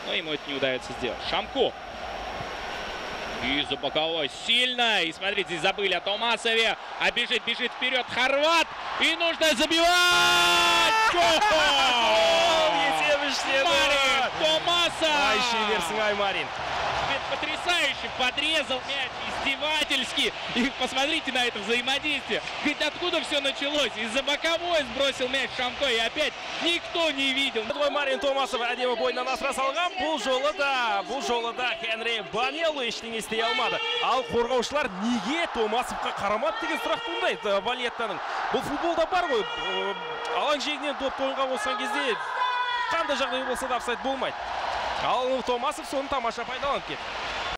Но ему это не удается сделать. Шамко. И за боковой сильно. И смотрите, здесь забыли о Томасове. А бежит вперед Хорват. И нужно забивать! Марин Томасов! Марин. Потрясающе подрезал мяч, издевательски. И посмотрите на это взаимодействие. Ведь откуда все началось? Из-за боковой сбросил мяч Шамко, и опять никто не видел. Марин Томасов әдемі бойынан асыра салған. Бұл жолы да Хенри Банелло ештеңе істей алмады. Ал қорғаушылар неге Томасовқа қарамады деген сұрақ туындайды Вальеттаның. Бұл футболда бар ғой. Алаң жиегінен доп ойынға болсан кезде қандай жағдай болса да офсайд болмайды. Ал Томасов соны тамаша пайдаланып кетті.